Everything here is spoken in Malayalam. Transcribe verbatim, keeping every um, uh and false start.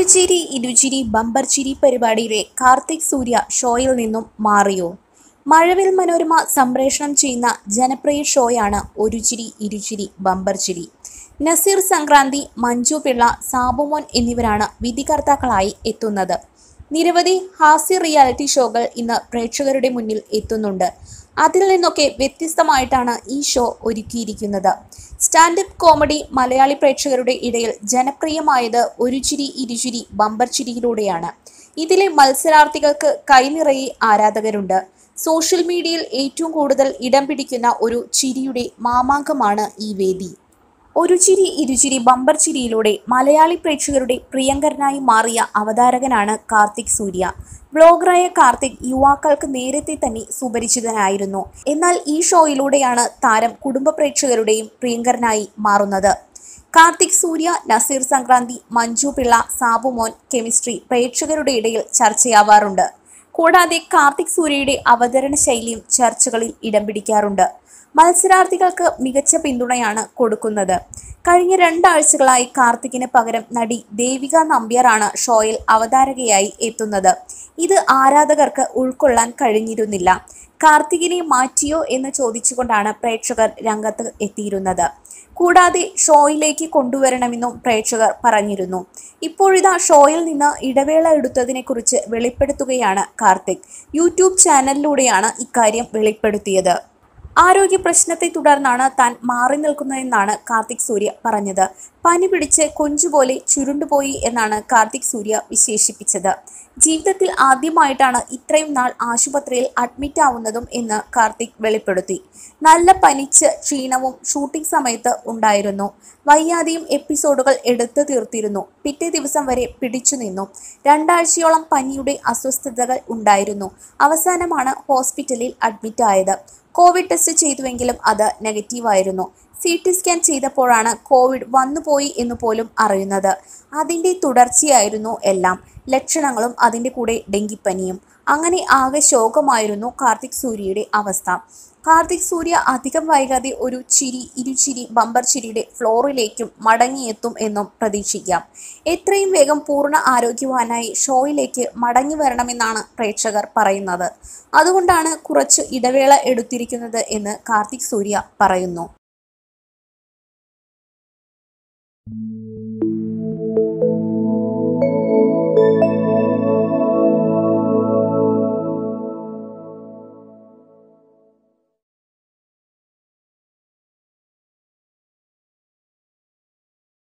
ഒരു ചിരി ഇരുചിരി ബമ്പർ ചിരി പരിപാടിയിലെ കാർത്തിക് സൂര്യ ഷോയിൽ നിന്നും മാറിയോ? മഴവിൽ മനോരമ സംപ്രേഷണം ചെയ്യുന്ന ജനപ്രിയ ഷോയാണ് ഒരു ചിരി ഇരുചിരി ബമ്പർ ചിരി. നസീർ സംക്രാന്തി, മഞ്ജു പിള്ള, സാബുമോൻ എന്നിവരാണ് വിധികർത്താക്കളായി എത്തുന്നത്. നിരവധി ഹാസ്യ റിയാലിറ്റി ഷോകൾ ഇന്ന് പ്രേക്ഷകരുടെ മുന്നിൽ എത്തുന്നുണ്ട്. അതിൽ നിന്നൊക്കെ വ്യത്യസ്തമായിട്ടാണ് ഈ ഷോ ഒരുക്കിയിരിക്കുന്നത്. സ്റ്റാൻഡപ്പ് കോമഡി മലയാളി പ്രേക്ഷകരുടെ ഇടയിൽ ജനപ്രിയമായത് ഒരു ചിരി ഇരുചിരി ബമ്പർ ചിരിയിലൂടെയാണ്. ഇതിലെ മത്സരാർത്ഥികൾക്ക് കൈനിറയെ ആരാധകരുണ്ട്. സോഷ്യൽ മീഡിയയിൽ ഏറ്റവും കൂടുതൽ ഇടം പിടിക്കുന്ന ഒരു ചിരിയുടെ മാമാങ്കമാണ് ഈ വേദി. ഒരു ചിരി ഇരുചിരി ബമ്പർ ചിരിയിലൂടെ മലയാളി പ്രേക്ഷകരുടെ പ്രിയങ്കരനായി മാറിയ അവതാരകനാണ് കാർത്തിക് സൂര്യ. വ്ലോഗറായ കാർത്തിക് യുവാക്കൾക്ക് നേരത്തെ തന്നെ സുപരിചിതനായിരുന്നു. എന്നാൽ ഈ ഷോയിലൂടെയാണ് താരം കുടുംബ പ്രേക്ഷകരുടെയും പ്രിയങ്കരനായി മാറുന്നത്. കാർത്തിക് സൂര്യ, നസീർ സംക്രാന്തി, മഞ്ജു പിള്ള, സാബുമോൻ കെമിസ്ട്രി പ്രേക്ഷകരുടെ ഇടയിൽ ചർച്ചയാവാറുണ്ട്. കൂടാതെ കാർത്തിക് സൂര്യയുടെ അവതരണ ശൈലിയും ചർച്ചകളിൽ ഇടം പിടിക്കാറുണ്ട്. മത്സരാർത്ഥികൾക്ക് മികച്ച പിന്തുണയാണ് കൊടുക്കുന്നത്. കഴിഞ്ഞ രണ്ടാഴ്ചകളായി കാർത്തികിന് പകരം നടി ദേവിക നമ്പ്യാറാണ് ഷോയിൽ അവതാരകയായി എത്തുന്നത്. ഇത് ആരാധകർക്ക് ഉൾക്കൊള്ളാൻ കഴിഞ്ഞിരുന്നില്ല. കാർത്തികിനെ മാറ്റിയോ എന്ന് ചോദിച്ചുകൊണ്ടാണ് പ്രേക്ഷകർ രംഗത്ത് എത്തിയിരുന്നത്. കൂടാതെ ഷോയിലേക്ക് കൊണ്ടുവരണമെന്നും പ്രേക്ഷകർ പറഞ്ഞിരുന്നു. ഇപ്പോഴിതാ ഷോയിൽ നിന്ന് ഇടവേള എടുത്തതിനെ കുറിച്ച് വെളിപ്പെടുത്തുകയാണ് കാർത്തിക്. യൂട്യൂബ് ചാനലിലൂടെയാണ് ഇക്കാര്യം വെളിപ്പെടുത്തിയത്. ആരോഗ്യ പ്രശ്നത്തെ തുടർന്നാണ് താൻ മാറി നിൽക്കുന്നതെന്നാണ് കാർത്തിക് സൂര്യ പറഞ്ഞത്. പനി പിടിച്ച് കൊഞ്ചുപോലെ ചുരുണ്ടുപോയി എന്നാണ് കാർത്തിക് സൂര്യ വിശേഷിപ്പിച്ചത്. ജീവിതത്തിൽ ആദ്യമായിട്ടാണ് ഇത്രയും നാൾ ആശുപത്രിയിൽ അഡ്മിറ്റ് ആവുന്നതും എന്ന് കാർത്തിക് വെളിപ്പെടുത്തി. നല്ല പനിച്ച് ക്ഷീണവും ഷൂട്ടിംഗ് സമയത്ത് ഉണ്ടായിരുന്നു. വയ്യാതെയും എപ്പിസോഡുകൾ എടുത്തു തീർത്തിരുന്നു. പിറ്റേ ദിവസം വരെ പിടിച്ചു നിന്നു. രണ്ടാഴ്ചയോളം പനിയുടെ അസ്വസ്ഥതകൾ ഉണ്ടായിരുന്നു. അവസാനമാണ് ഹോസ്പിറ്റലിൽ അഡ്മിറ്റ് ആയത്. കോവിഡ് ടെസ്റ്റ് ചെയ്തുവെങ്കിലും അത് നെഗറ്റീവായിരുന്നു. സി ടി സ്കാൻ ചെയ്തപ്പോഴാണ് കോവിഡ് വന്നുപോയി എന്ന് പോലും അറിയുന്നത്. അതിൻ്റെ തുടർച്ചയായിരുന്നു എല്ലാം. ലക്ഷണങ്ങളും അതിൻ്റെ കൂടെ ഡെങ്കിപ്പനിയും. അങ്ങനെ ആകെ ശോകമായിരുന്നു കാർത്തിക് സൂര്യയുടെ അവസ്ഥ. കാർത്തിക് സൂര്യ അധികം വൈകാതെ ഒരു ചിരി ഇരുചിരി ബമ്പർ ചിരിയുടെ ഫ്ലോറിലേക്കും മടങ്ങിയെത്തും എന്നും പ്രതീക്ഷിക്കാം. എത്രയും വേഗം പൂർണ്ണ ആരോഗ്യവാനായി ഷോയിലേക്ക് മടങ്ങി വരണമെന്നാണ് പ്രേക്ഷകർ പറയുന്നത്. അതുകൊണ്ടാണ് കുറച്ച് ഇടവേള എടുത്തിരിക്കുന്നത് എന്ന് കാർത്തിക് സൂര്യ പറയുന്നു.